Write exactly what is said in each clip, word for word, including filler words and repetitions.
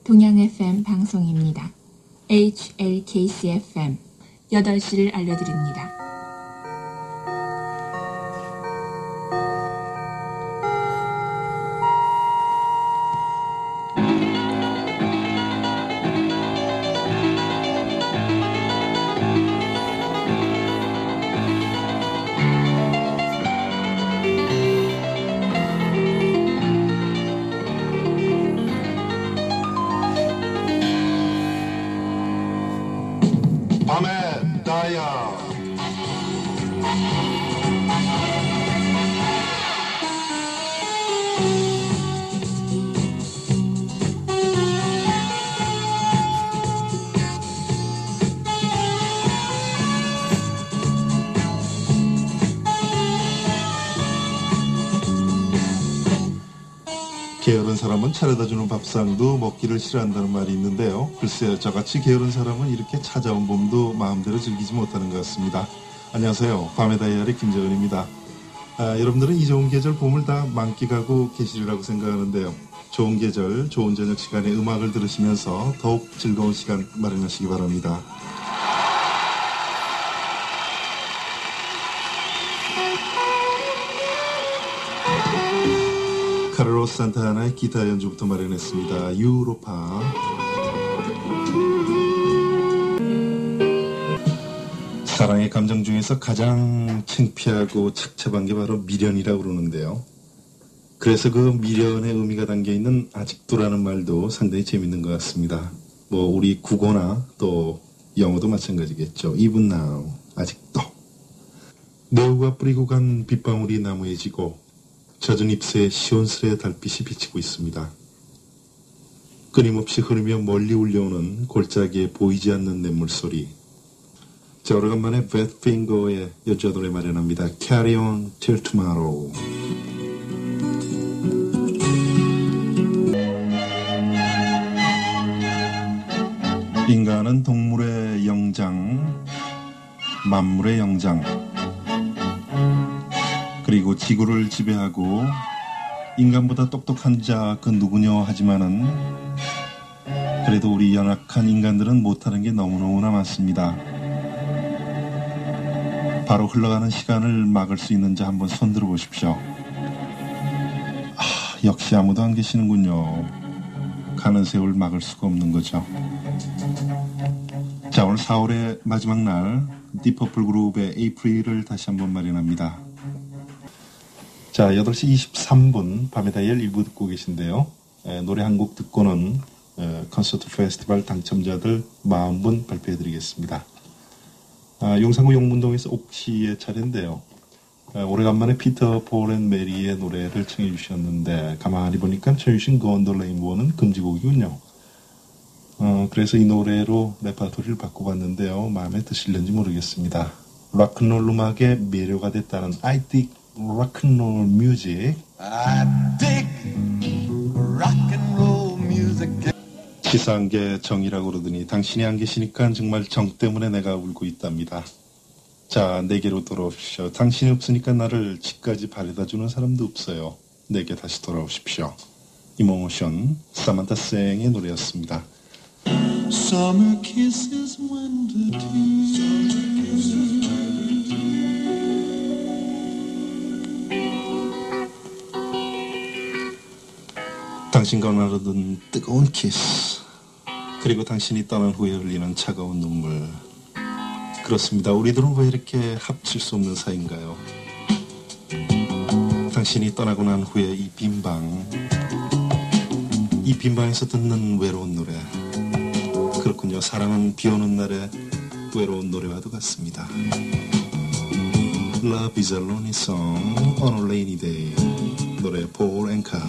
동양 에프엠 방송입니다. 에이치엘케이씨 에프엠 여덟 시를 알려드립니다. 밤의 다이아. 게으른 사람은 차려다주는 밥상도 먹기를 싫어한다는 말이 있는데요. 글쎄요, 저같이 게으른 사람은 이렇게 찾아온 봄도 마음대로 즐기지 못하는 것 같습니다. 안녕하세요. 밤의 다이아리 김재은입니다. 아, 여러분들은 이 좋은 계절 봄을 다 만끽하고 계시리라고 생각하는데요. 좋은 계절, 좋은 저녁 시간에 음악을 들으시면서 더욱 즐거운 시간 마련하시기 바랍니다. 카를로스 산타나의 기타 연주부터 마련했습니다. 유로파. 사랑의 감정 중에서 가장 창피하고 착잡한 게 바로 미련이라고 그러는데요. 그래서 그 미련의 의미가 담겨있는 아직도라는 말도 상당히 재밌는 것 같습니다. 뭐 우리 국어나 또 영어도 마찬가지겠죠. Even now, 아직도. 노후가 뿌리고 간 빗방울이 나무에 지고 젖은 잎새에 시원스레 달빛이 비치고 있습니다. 끊임없이 흐르며 멀리 울려오는 골짜기에 보이지 않는 냇물소리. 자, 오래간만에 뱃핑거의 여자 노래 마련합니다. Carry on till tomorrow. 인간은 동물의 영장, 만물의 영장, 그리고 지구를 지배하고 인간보다 똑똑한 자 그 누구냐 하지만은 그래도 우리 연약한 인간들은 못하는 게 너무너무나 많습니다. 바로 흘러가는 시간을 막을 수 있는 자 한번 손들어 보십시오. 아, 역시 아무도 안 계시는군요. 가는 세월 막을 수가 없는 거죠. 자, 오늘 사월의 마지막 날 디퍼플 그룹의 에이프릴을 다시 한번 마련합니다. 자, 여덟 시 이십삼 분 밤의 다이얼 일 부 듣고 계신데요. 에, 노래 한 곡 듣고는 에, 콘서트 페스티벌 당첨자들 사십 분 발표해드리겠습니다. 아, 용산구 용문동에서 옥시의 차례인데요. 에, 오래간만에 피터 폴 앤 메리의 노래를 청해 주셨는데 가만히 보니까 청해 주신 고 언더 레인보우는 금지곡이군요. 어, 그래서 이 노래로 레파토리를 바꿔봤는데요. 마음에 드실는지 모르겠습니다. 락큰롤 음악의 매료가 됐다는 I dig rock and roll music. I dig rock and roll music. 시상계 정이라고 그러더니 당신이 안 계시니까 정말 정 때문에 내가 울고 있답니다. 자, 내게로 돌아오십시오. 당신이 없으니까 나를 집까지 바래다주는 사람도 없어요. 내게 다시 돌아오십시오. 이모션 사만타 생의 노래였습니다. Summer kisses winter tears. 당신과 나누던 뜨거운 키스, 그리고 당신이 떠난 후에 흘리는 차가운 눈물. 그렇습니다. 우리들은 왜 이렇게 합칠 수 없는 사이인가요? 당신이 떠나고 난 후에 이 빈방, 이 빈방에서 듣는 외로운 노래. 그렇군요. 사랑은 비오는 날의 외로운 노래와도 같습니다. Love is a lonely song on a rainy day. 노래 폴 앵카.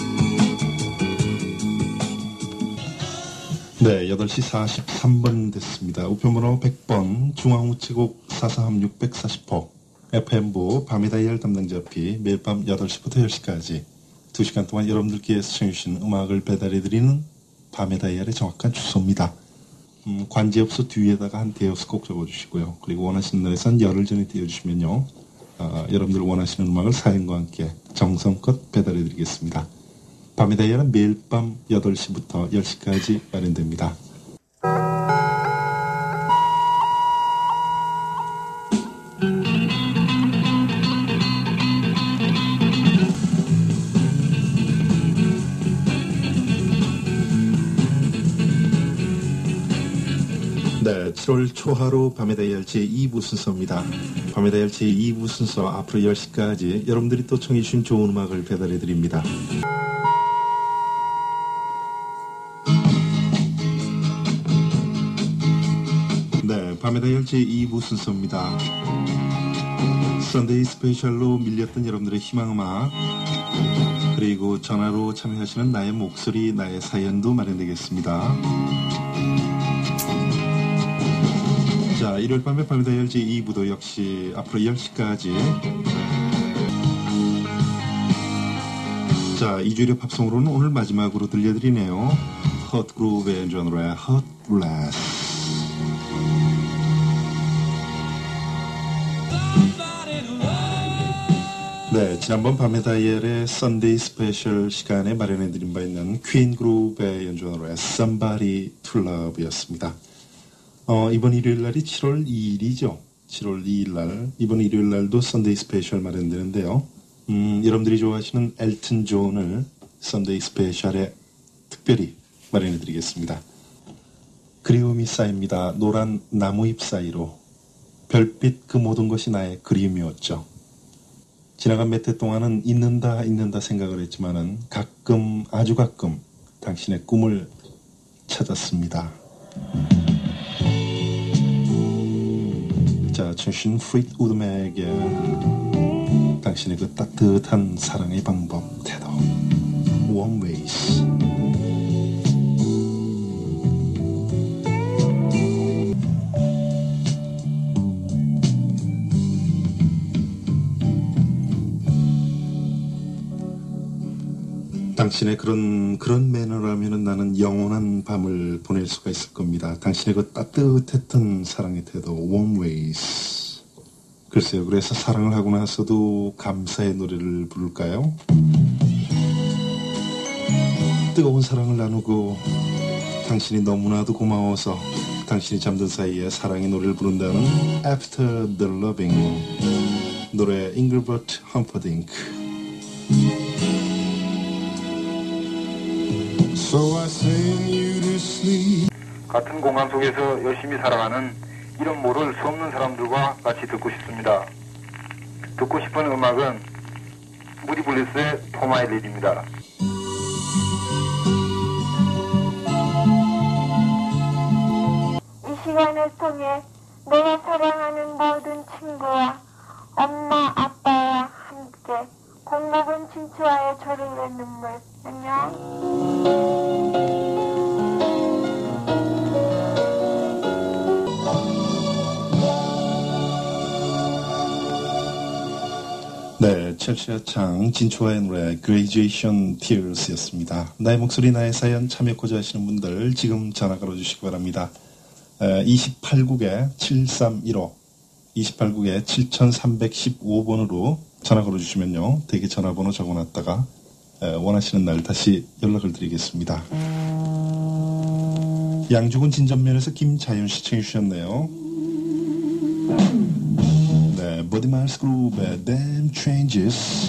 네, 여덟 시 사십삼 분 됐습니다. 우편번호 백 번 중앙우체국 사사삼육 백사십 호 에프엠부 밤의 다이얼 담당자 P 매일 밤 여덟 시부터 열 시까지 두 시간 동안 여러분들께 시청해주신 음악을 배달해드리는 밤의 다이얼의 정확한 주소입니다. 음, 관제엽소 뒤에다가 한 대여섯 꼭 적어주시고요. 그리고 원하시는 날에선 열흘 전에 띄워주시면요. 어, 여러분들 원하시는 음악을 사연과 함께 정성껏 배달해드리겠습니다. 밤의 다이얼은 매일 밤 여덟 시부터 열 시까지 마련됩니다. 네, 칠월 초하루 밤의 다이얼 제이 부 순서입니다. 밤의 다이얼 제이 부 순서 앞으로 열 시까지 여러분들이 또 청해주신 좋은 음악을 배달해드립니다. 네, 밤의 다이얼 제이 부 순서입니다. 썬데이 스페셜로 밀렸던 여러분들의 희망음악, 그리고 전화로 참여하시는 나의 목소리, 나의 사연도 마련되겠습니다. 자, 일요일 밤의 밤의 다이얼 제이 부도 역시 앞으로 열 시까지. 자, 이 주일의 팝송으로는 오늘 마지막으로 들려드리네요. 헛 그루브의 genre 헛 블라스. 네, 지난번 밤의 다이얼의 썬데이 스페셜 시간에 마련해드린 바 있는 퀸 그룹의 연주노래 Somebody to Love였습니다. 어, 이번 일요일 날이 칠월 이일이죠. 칠월 이일 날, 이번 일요일 날도 썬데이 스페셜 마련되는데요. 음, 여러분들이 좋아하시는 엘튼 존을 썬데이 스페셜에 특별히 마련해드리겠습니다. 그리움이 쌓입니다. 노란 나무잎 사이로 별빛 그 모든 것이 나의 그리움이었죠. 지나간 몇 해 동안은 잊는다 잊는다 생각을 했지만은 가끔 아주 가끔 당신의 꿈을 찾았습니다. 자, 청신 프리드 우드맥의 당신의 그 따뜻한 사랑의 방법, 태도, Warm Ways. 당신의 그런 그런 매너라면은 나는 영원한 밤을 보낼 수가 있을 겁니다. 당신의 그 따뜻했던 사랑의 태도, warm ways. 글쎄요, 그래서 사랑을 하고 나서도 감사의 노래를 부를까요? 뜨거운 사랑을 나누고 당신이 너무나도 고마워서 당신이 잠든 사이에 사랑의 노래를 부른다는 After the Loving, 노래 잉글버트 험퍼딩크. So I sing you to sleep. 같은 공간 속에서 열심히 살아가는 이런 모를 수 없는 사람들과 같이 듣고 싶습니다. 듣고 싶은 음악은 무디 블리스의 포마이 릴입니다. 이 시간을 통해 내가 사랑하는 모든 친구와 엄마, 아빠와 함께 공복은 진추와의 절울의 눈물. 안녕. 네, 첼시아 창 진초와의 노래 Graduation Tears였습니다. 나의 목소리 나의 사연 참여하고자 하시는 분들 지금 전화 걸어주시기 바랍니다. 이십팔국에 칠삼일오, 이십팔국에 칠삼일오 번으로 전화 걸어주시면요, 대기 전화번호 적어놨다가 원하시는 날 다시 연락을 드리겠습니다. 양주군 진전면에서 김자윤 씨 청해 주셨네요. 네, 버디 마일스 그룹의 Damn Changes.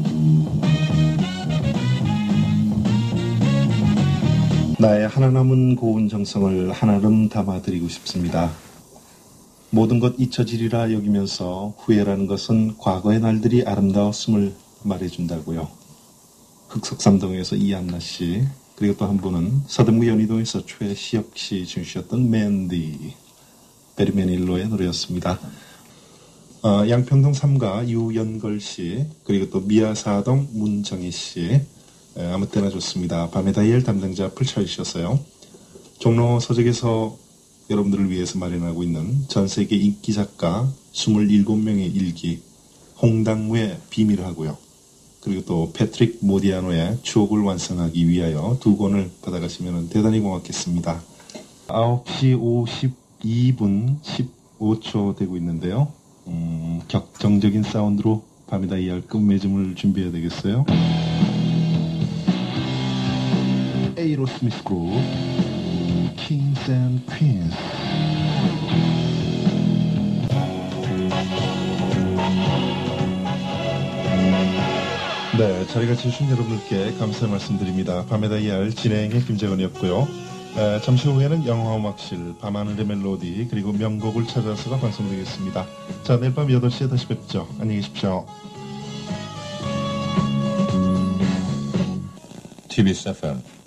나의 하나 남은 고운 정성을 한아름 담아드리고 싶습니다. 모든 것 잊혀지리라 여기면서 후회라는 것은 과거의 날들이 아름다웠음을 말해준다고요. 흑석삼동에서 이한나 씨, 그리고 또 한 분은 서대문구 연희동에서 최시혁 씨 주셨던 맨디, 베리맨일로의 노래였습니다. 어, 양평동 삼가 유연걸 씨, 그리고 또 미아사동 문정희 씨, 에, 아무 때나 좋습니다. 밤의 다이얼 담당자 풀철 씨였어요. 종로 서적에서 여러분들을 위해서 마련하고 있는 전세계 인기 작가 이십칠 명의 일기, 홍당무의 비밀을 하고요. 그리고 또 패트릭 모디아노의 추억을 완성하기 위하여 두 권을 받아가시면 대단히 고맙겠습니다. 아홉 시 오십이 분 십오 초 되고 있는데요. 음, 격정적인 사운드로 밤의 다이얼 끝맺음을 준비해야 되겠어요. 에이로스미스 그룹 Kings and Queens. 네, 저희가 주신 여러분들께 감사의 말씀드립니다. 밤의 다이얼 진행의 김재원이었고요. 에, 잠시 후에는 영화음악실, 밤하늘의 멜로디, 그리고 명곡을 찾아서가 방송되겠습니다. 자, 내일 밤 여덟 시에 다시 뵙죠. 안녕히 계십시오. 티비에스 에프엠